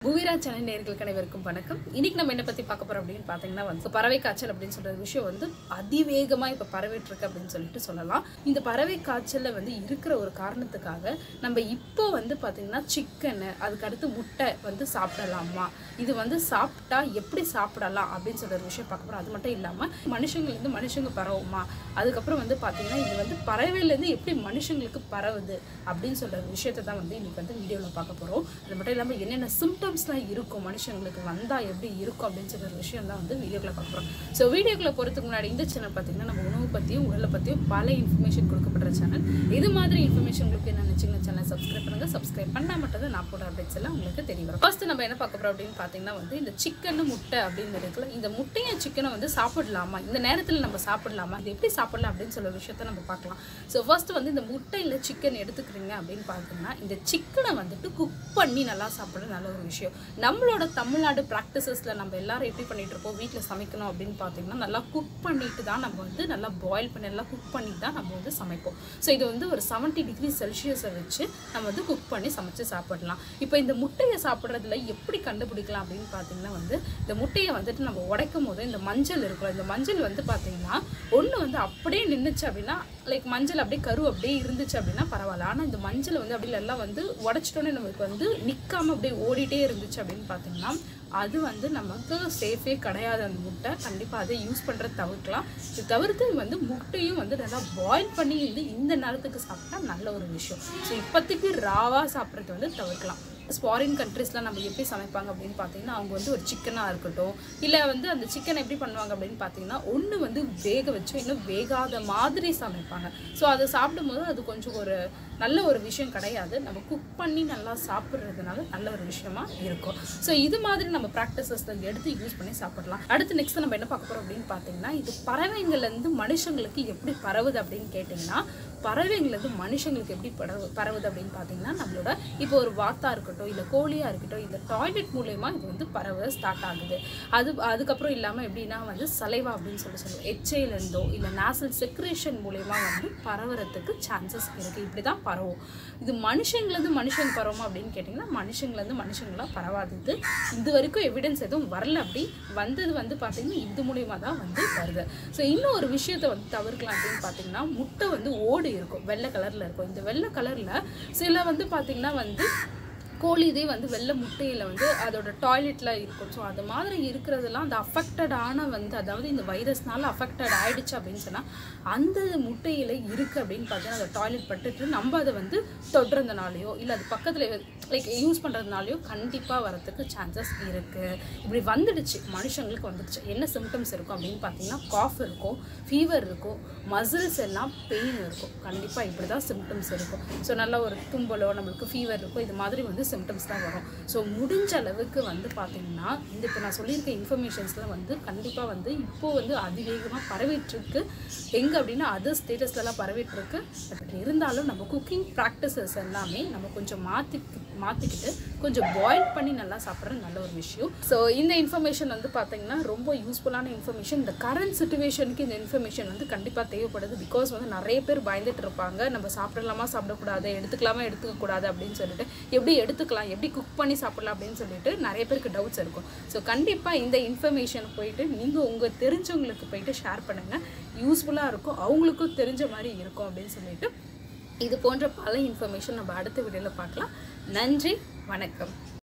பூவிரா channel நேயர்களுக்கு அனைவருக்கும் வணக்கம். இன்னைக்கு நம்ம என்ன பத்தி பார்க்க போறோம் அப்படின்னு பாத்தீங்கன்னா வந்து பறவை காய்ச்சல் அப்படின்னு சொல்ற விஷயம் வந்து அதிவேகமா இப்ப பரவிட்டு இருக்கு அப்படின்னு சொல்லிட்டு சொல்லலாம். இந்த பறவை காய்ச்சல்ல வந்து இருக்கிற ஒரு காரணத்துக்காக நம்ம இப்போ வந்து பாத்தீங்கன்னா சிக்கன், அதுக்கு அடுத்து முட்டை வந்து சாப்பிடலாமா, இது வந்து சாப்பிட்டா எப்படி சாப்பிடலாம் அப்படின்னு சொல்ற ஒரு விஷயம் பார்க்க போறோம். அது மட்டும் இல்லாம மனுஷங்கள்ல இருந்து மனுஷங்க பரவுமா, அதுக்கப்புறம் வந்து பாத்தீங்கன்னா இது வந்து பறவையில இருந்து எப்படி மனுஷங்களுக்கு பரவுது அப்படின்னு சொல்ற விஷயத்தை தான் வந்து இன்னைக்கு வந்து வீடியோல பார்க்க போறோம். அது மட்டும் இல்லாம என்னென்ன சிம்டம்ஸ்லாம் இருக்கும், மனுஷங்களுக்கு வந்தா எப்படி இருக்கும் அப்படின்னு சொல்ற ஒரு விஷயம் தான் வந்து வீடியோக்குள்ள பார்க்குறோம். ஸோ வீடியோக்குள்ள போறதுக்கு முன்னாடி இந்த சேனல் பார்த்தீங்கன்னா நம்ம உணவு பற்றியும் உடலை பற்றியும் பல இன்ஃபர்மேஷன் கொடுக்கப்படுற சேனல். இது மாதிரி இன்ஃபர்மேஷன் உங்களுக்கு என்ன நினச்சிங்க சேனல் சப்ஸ்கிரைப் பண்ணுங்க. சப்ஸ்கிரைப் பண்ணால் மட்டும் தான் நான் போடுற அப்டேட்ஸ் எல்லாம் உங்களுக்கு தெரிய வரும். ஃபர்ஸ்ட் நம்ம என்ன பார்க்க போறோம் அப்படின்னு பார்த்தீங்கன்னா வந்து இந்த சிக்கன் முட்டை அப்படின்னு இருக்குல்ல, இந்த முட்டையும் சிக்கனை வந்து சாப்பிடலாமா, இந்த நேரத்தில் நம்ம சாப்பிடலாமா, இது எப்படி சாப்பிடலாம் அப்படின்னு சொல்ற விஷயத்த நம்ம பார்க்கலாம். ஸோ ஃபர்ஸ்ட் வந்து இந்த முட்டை இல்லை சிக்கன் எடுத்துக்கிறீங்க அப்படின்னு பார்த்தீங்கன்னா இந்த சிக்கனை வந்துட்டு குக் பண்ணி நல்லா சாப்பிட்றது நல்ல ஒரு விஷயம். நம்மளோட தமிழ்நாடு ப்ராக்டிசஸில் நம்ம எல்லாரும் எப்படி பண்ணிட்டு இருப்போம், வீட்டில் சமைக்கணும் அப்படின்னு பார்த்தீங்கன்னா நல்லா குக் பண்ணிட்டு தான் நம்ம வந்து நல்லா பாயில் பண்ணி நல்லா குக் பண்ணிட்டு தான் நம்ம வந்து சமைப்போம். ஸோ இது வந்து ஒரு 70 டிகிரி செல்சியஸை வச்சு நம்ம வந்து குக் பண்ணி சமைச்சு சாப்பிடலாம். இப்போ இந்த முட்டையை சாப்பிட்றதுல எப்படி கண்டுபிடிக்கலாம் அப்படின்னு பார்த்தீங்கன்னா வந்து இந்த முட்டையை வந்துட்டு நம்ம உடைக்கும் போது இந்த மஞ்சள் இருக்கும், இந்த மஞ்சள் வந்து பார்த்தீங்கன்னா ஒன்று வந்து அப்படியே நின்றுச்சு அப்படின்னா லைக் மஞ்சள் அப்படியே கரு அப்படியே இருந்துச்சு அப்படின்னா பரவாயில்ல. ஆனால் இந்த மஞ்சள் வந்து அப்படி எல்லாம் வந்து உடைச்சிட்டோன்னே நமக்கு வந்து நிற்காம அப்படியே ஓடிட்டே இருந்துச்சு அப்படின்னு பார்த்தீங்கன்னா அது வந்து நமக்கு சேஃபே கிடையாது. அந்த முட்டை கண்டிப்பாக அதை யூஸ் பண்ணுறது தவிர்க்கலாம். இது தவிர்த்து வந்து முட்டையும் வந்து நல்லா பாயில் பண்ணி இந்த நேரத்துக்கு சாப்பிட்டா நல்ல ஒரு விஷயம். ஸோ இப்போதைக்கு ராவாக சாப்பிட்றது வந்து தவிர்க்கலாம். ஃபாரின் கண்ட்ரீஸ்லாம் நம்ம எப்படி சமைப்பாங்க அப்படின்னு பார்த்தீங்கன்னா அவங்க வந்து ஒரு சிக்கனாக இருக்கட்டும், இல்லை வந்து அந்த சிக்கனை எப்படி பண்ணுவாங்க அப்படின்னு பார்த்தீங்கன்னா ஒன்று வந்து வேக வச்சு இன்னும் வேகாத மாதிரி சமைப்பாங்க. ஸோ அதை சாப்பிடும்போது அது கொஞ்சம் ஒரு நல்ல ஒரு விஷயம் கிடையாது. நம்ம குக் பண்ணி நல்லா சாப்பிட்றதுனால நல்ல ஒரு விஷயமா இருக்கும். ஸோ இது மாதிரி நம்ம ப்ராக்டிசஸ் எடுத்து யூஸ் பண்ணி சாப்பிடலாம். அடுத்து நெக்ஸ்ட் நம்ம என்ன பார்க்க போகிறோம் அப்படின்னு பார்த்தீங்கன்னா இது பறவைங்கள்லேருந்து மனுஷங்களுக்கு எப்படி பரவுது அப்படின்னு கேட்டிங்கன்னா பறவைங்கள்லேருந்து மனுஷங்களுக்கு எப்படி பரவுது அப்படின்னு பார்த்தீங்கன்னா நம்மளோட இப்போ ஒரு வாத்தா இருக்கட்டும், இல்லை கோழியாக இருக்கட்டும், இந்த டாய்லெட் மூலயமா இது வந்து பரவ ஸ்டார்ட் ஆகுது. அதுக்கப்புறம் இல்லாமல் எப்படின்னா வந்து சலைவா அப்படின்னு சொல்லுவோம், எச்சையிலேருந்தோ இல்லை நேசல் செக்ரேஷன் மூலயமா வந்து பரவுறதுக்கு சான்சஸ் இருக்குது. இப்படி தான் பரவும். இது மனுஷங்கள்லேருந்து மனுஷங்க பரவுமா அப்படின்னு கேட்டிங்கன்னா மனுஷங்கள்லேருந்து மனுஷங்களாக பரவாதது. இது வரைக்கும் எவிடன்ஸ் எதுவும் வரல. அப்படி வந்தது வந்து பார்த்திங்கன்னா இது மூலயமா தான் வந்து வருது. ஸோ இன்னும் ஒரு விஷயத்தை வந்து தவிர்க்கலாம் அப்படின்னு பார்த்தீங்கன்னா முட்டை வந்து ஓடு இருக்கும், வெள்ளை கலரில் இருக்கும். இந்த வெள்ளை கலரில் சில வந்து பார்த்திங்கன்னா வந்து கோழி இதே வந்து வெள்ளை முட்டையில் வந்து அதோட டாய்லெட்டில் இருக்கும். ஸோ அது மாதிரி இருக்கிறதெல்லாம் அந்த அஃபெக்டடான வந்து அதாவது இந்த வைரஸ்னால அஃபெக்டட் ஆகிடுச்சு அப்படின்னு சொன்னால் அந்த முட்டையில் இருக்குது அப்படின்னு பார்த்தீங்கன்னா அந்த டாய்லெட் பட்டுட்டு நம்ம அதை வந்து தொடுறதுனாலையோ இல்லை அது பக்கத்தில் லைக் யூஸ் பண்ணுறதுனாலையோ கண்டிப்பாக வரத்துக்கு சான்சஸ் இருக்குது. இப்படி வந்துடுச்சு, மனுஷங்களுக்கு வந்துடுச்சு. என்ன சிம்டம்ஸ் இருக்கும் அப்படின்னு பார்த்தீங்கன்னா காஃப் இருக்கும், ஃபீவர் இருக்கும், மசில்ஸ் எல்லாம் பெயின் இருக்கும். கண்டிப்பாக இப்படி தான் சிம்டம்ஸ் இருக்கும். ஸோ நல்லா ஒரு தும்பலோ நம்மளுக்கு ஃபீவர் இருக்கும், இது மாதிரி வந்து சிம்டம்ஸ் தான் வரும். ஸோ முடிஞ்ச அளவுக்கு வந்து பார்த்தீங்கன்னா இந்த இப்போ நான் சொல்லியிருக்க இன்ஃபர்மேஷன்ஸில் வந்து கண்டிப்பாக வந்து இப்போது வந்து அதிவேகமாக பரவிட்டுருக்கு. எங்கே அப்படின்னா அதர் ஸ்டேட்டஸ்லலாம் பரவிட்டுருக்கு. பட் இருந்தாலும் நம்ம குக்கிங் ப்ராக்டிசஸ் எல்லாமே நம்ம கொஞ்சம் மாற்றிக்கிட்டு கொஞ்சம் பாயில் பண்ணி நல்லா சாப்பிட்றது நல்ல ஒரு விஷயம். ஸோ இந்த இன்ஃபர்மேஷன் வந்து பார்த்தீங்கன்னா ரொம்ப யூஸ்ஃபுல்லான இன்ஃபர்மேஷன். இந்த கரண்ட் சிச்சுவேஷனுக்கு இந்த இன்ஃபர்மேஷன் வந்து கண்டிப்பாக தேவைப்படுது. பிகாஸ் வந்து நிறைய பேர் பயந்துட்டு இருப்பாங்க, நம்ம சாப்பிடலாமா சாப்பிடக்கூடாது, எடுத்துக்கலாமா எடுத்துக்கக்கூடாது அப்படின்னு சொல்லிட்டு, எப்படி எடுத்துக்கலாம் எப்படி குக் பண்ணி சாப்பிடலாம் அப்படின்னு சொல்லிட்டு நிறைய பேருக்கு டவுட்ஸ் இருக்கும். ஸோ கண்டிப்பாக இந்த இன்ஃபர்மேஷன் போயிட்டு நீங்கள் உங்கள் தெரிஞ்சவங்களுக்கு போயிட்டு ஷேர் பண்ணுங்கள். யூஸ்ஃபுல்லாக இருக்கும், அவங்களுக்கும் தெரிஞ்ச மாதிரி இருக்கும் அப்படின்னு சொல்லிட்டு இது போன்ற பல இன்ஃபர்மேஷன் நம்ம அடுத்த வீடியோவில் பார்க்கலாம். நன்றி, வணக்கம்.